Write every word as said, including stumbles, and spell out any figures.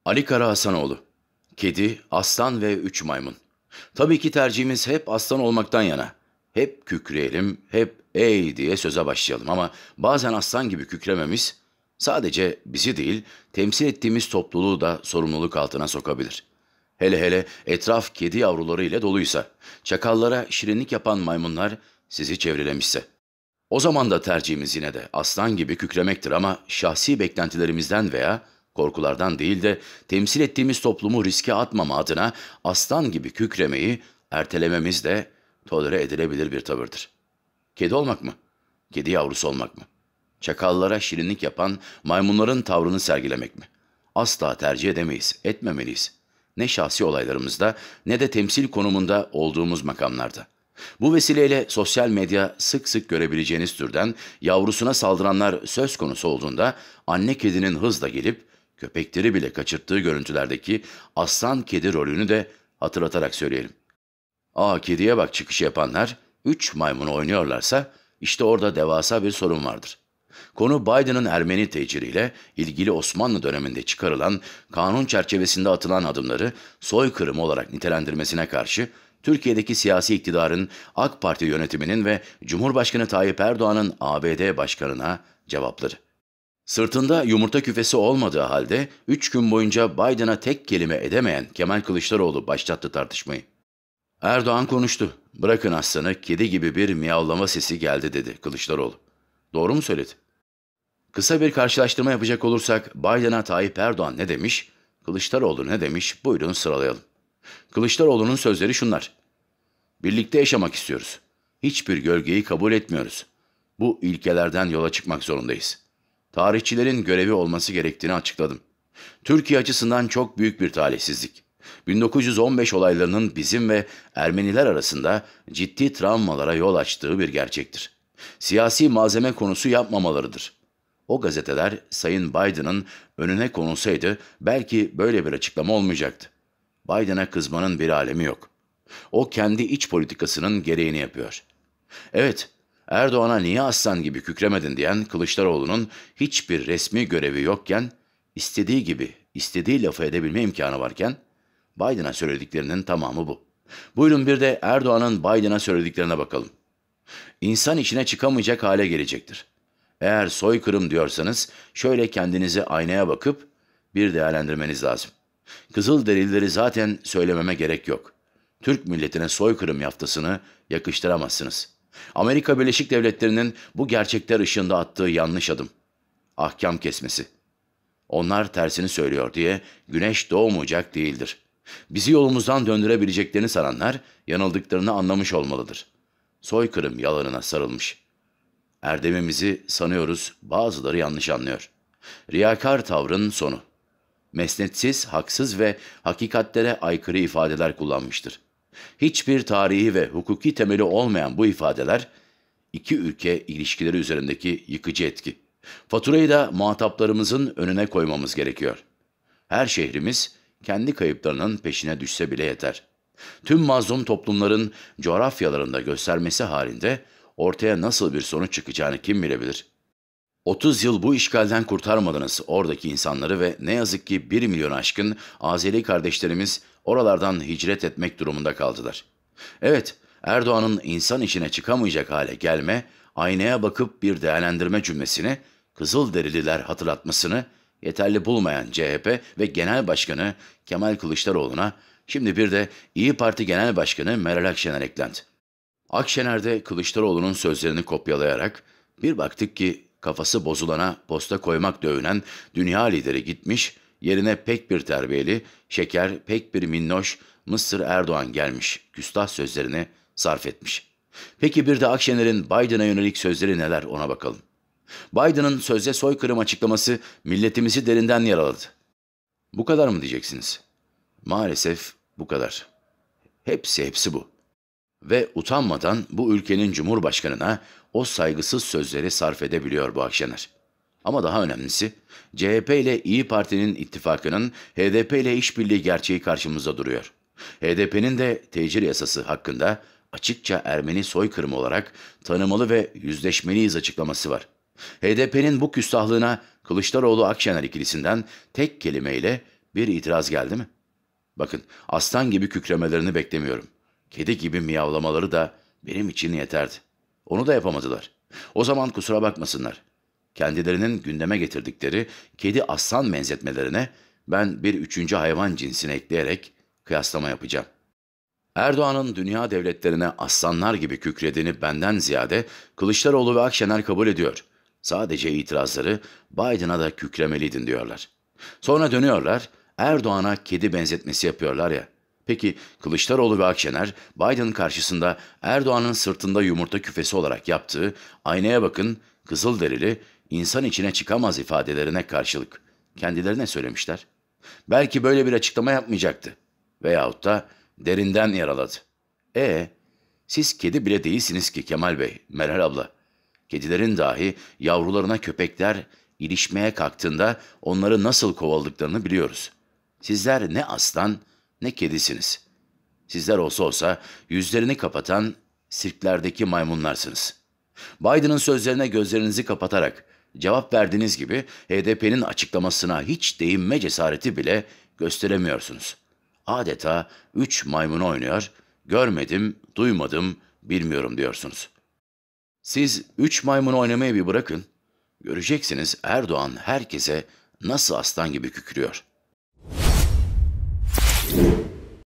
Ali Kara Hasanoğlu. Kedi, aslan ve üç maymun. Tabii ki tercihimiz hep aslan olmaktan yana. Hep kükreyelim, hep ey diye söze başlayalım ama bazen aslan gibi kükrememiz sadece bizi değil, temsil ettiğimiz topluluğu da sorumluluk altına sokabilir. Hele hele etraf kedi yavruları ile doluysa, çakallara şirinlik yapan maymunlar sizi çevrelemişse. O zaman da tercihimiz yine de aslan gibi kükremektir ama şahsi beklentilerimizden veya korkulardan değil de temsil ettiğimiz toplumu riske atmama adına aslan gibi kükremeyi ertelememiz de tolere edilebilir bir tavırdır. Kedi olmak mı? Kedi yavrusu olmak mı? Çakallara şirinlik yapan maymunların tavrını sergilemek mi? Asla tercih edemeyiz, etmemeliyiz. Ne şahsi olaylarımızda ne de temsil konumunda olduğumuz makamlarda. Bu vesileyle sosyal medya sık sık görebileceğiniz türden yavrusuna saldıranlar söz konusu olduğunda anne kedinin hızla gelip köpekleri bile kaçırttığı görüntülerdeki aslan kedi rolünü de hatırlatarak söyleyelim. Aa kediye bak çıkışı yapanlar üç maymunu oynuyorlarsa işte orada devasa bir sorun vardır. Konu Biden'ın Ermeni teciriyle ilgili Osmanlı döneminde çıkarılan kanun çerçevesinde atılan adımları soykırım olarak nitelendirmesine karşı Türkiye'deki siyasi iktidarın AK Parti yönetiminin ve Cumhurbaşkanı Tayyip Erdoğan'ın A B D Başkanı'na cevapları. Sırtında yumurta küfesi olmadığı halde üç gün boyunca Biden'a tek kelime edemeyen Kemal Kılıçdaroğlu başlattı tartışmayı. Erdoğan konuştu. Bırakın aslanı, kedi gibi bir miyavlama sesi geldi dedi Kılıçdaroğlu. Doğru mu söyledi? Kısa bir karşılaştırma yapacak olursak Biden'a Tayyip Erdoğan ne demiş, Kılıçdaroğlu ne demiş buyurun sıralayalım. Kılıçdaroğlu'nun sözleri şunlar. Birlikte yaşamak istiyoruz. Hiçbir gölgeyi kabul etmiyoruz. Bu ilkelerden yola çıkmak zorundayız. Tarihçilerin görevi olması gerektiğini açıkladım. Türkiye açısından çok büyük bir talihsizlik. bin dokuz yüz on beş olaylarının bizim ve Ermeniler arasında ciddi travmalara yol açtığı bir gerçektir. Siyasi malzeme konusu yapmamalarıdır. O gazeteler Sayın Biden'ın önüne konulsaydı belki böyle bir açıklama olmayacaktı. Biden'a kızmanın bir alemi yok. O kendi iç politikasının gereğini yapıyor. Evet, Erdoğan'a niye aslan gibi kükremedin diyen Kılıçdaroğlu'nun hiçbir resmi görevi yokken, istediği gibi, istediği lafı edebilme imkanı varken, Biden'a söylediklerinin tamamı bu. Buyurun bir de Erdoğan'ın Biden'a söylediklerine bakalım. İnsan içine çıkamayacak hale gelecektir. Eğer soykırım diyorsanız şöyle kendinize aynaya bakıp bir değerlendirmeniz lazım. Kızılderilileri zaten söylememe gerek yok. Türk milletine soykırım yaftasını yakıştıramazsınız. Amerika Birleşik Devletleri'nin bu gerçekler ışığında attığı yanlış adım. Ahkam kesmesi. Onlar tersini söylüyor diye güneş doğmayacak değildir. Bizi yolumuzdan döndürebileceklerini sananlar yanıldıklarını anlamış olmalıdır. Soykırım yalanına sarılmış. Erdemimizi sanıyoruz, bazıları yanlış anlıyor. Riyakar tavrın sonu. Mesnetsiz, haksız ve hakikatlere aykırı ifadeler kullanmıştır. Hiçbir tarihi ve hukuki temeli olmayan bu ifadeler, iki ülke ilişkileri üzerindeki yıkıcı etki. Faturayı da muhataplarımızın önüne koymamız gerekiyor. Her şehrimiz kendi kayıplarının peşine düşse bile yeter. Tüm mazlum toplumların coğrafyalarında göstermesi halinde ortaya nasıl bir sonuç çıkacağını kim bilebilir? otuz yıl bu işgalden kurtarmadınız oradaki insanları ve ne yazık ki bir milyon aşkın Azeri kardeşlerimiz oralardan hicret etmek durumunda kaldılar. Evet, Erdoğan'ın insan içine çıkamayacak hale gelme, aynaya bakıp bir değerlendirme cümlesini Kızılderililer hatırlatmasını yeterli bulmayan C H P ve Genel Başkanı Kemal Kılıçdaroğlu'na şimdi bir de İyi Parti Genel Başkanı Meral Akşener eklendi. Akşener de Kılıçdaroğlu'nun sözlerini kopyalayarak bir baktık ki kafası bozulana posta koymak dövünen dünya lideri gitmiş, yerine pek bir terbiyeli, şeker, pek bir minnoş Mısır Erdoğan gelmiş, küstah sözlerini sarf etmiş. Peki bir de Akşener'in Biden'a yönelik sözleri neler ona bakalım. Biden'ın sözde soykırım açıklaması milletimizi derinden yaraladı. Bu kadar mı diyeceksiniz? Maalesef bu kadar. Hepsi hepsi bu. Ve utanmadan bu ülkenin cumhurbaşkanına o saygısız sözleri sarf edebiliyor bu Akşener. Ama daha önemlisi C H P ile İyi Parti'nin ittifakının H D P ile işbirliği gerçeği karşımızda duruyor. H D P'nin de tecir yasası hakkında açıkça Ermeni soykırımı olarak tanımalı ve yüzleşmeliyiz açıklaması var. H D P'nin bu küstahlığına Kılıçdaroğlu-Akşener ikilisinden tek kelimeyle Bir itiraz geldi mi? Bakın, aslan gibi kükremelerini beklemiyorum. Kedi gibi miyavlamaları da benim için yeterdi. Onu da yapamadılar. O zaman kusura bakmasınlar. Kendilerinin gündeme getirdikleri kedi aslan benzetmelerine ben bir üçüncü hayvan cinsini ekleyerek kıyaslama yapacağım. Erdoğan'ın dünya devletlerine aslanlar gibi kükrediğini benden ziyade Kılıçdaroğlu ve Akşener kabul ediyor. Sadece itirazları Biden'a da kükremeliydin diyorlar. Sonra dönüyorlar, Erdoğan'a kedi benzetmesi yapıyorlar ya. Peki Kılıçdaroğlu ve Akşener Biden karşısında Erdoğan'ın sırtında yumurta küfesi olarak yaptığı "aynaya bakın, Kızılderili insan içine çıkamaz" ifadelerine karşılık kendilerine söylemişler. Belki böyle bir açıklama yapmayacaktı. Veyahut da derinden yaraladı. E siz kedi bile değilsiniz ki Kemal Bey, Meral abla. Kedilerin dahi yavrularına köpekler ilişmeye kalktığında onları nasıl kovaladıklarını biliyoruz. Sizler ne aslan ne kedisiniz. Sizler olsa olsa yüzlerini kapatan sirklerdeki maymunlarsınız. Biden'ın sözlerine gözlerinizi kapatarak cevap verdiğiniz gibi H D P'nin açıklamasına hiç değinme cesareti bile gösteremiyorsunuz. Adeta üç maymun oynuyor, görmedim, duymadım, bilmiyorum diyorsunuz. Siz üç maymun oynamayı bir bırakın, göreceksiniz Erdoğan herkese nasıl aslan gibi kükrüyor.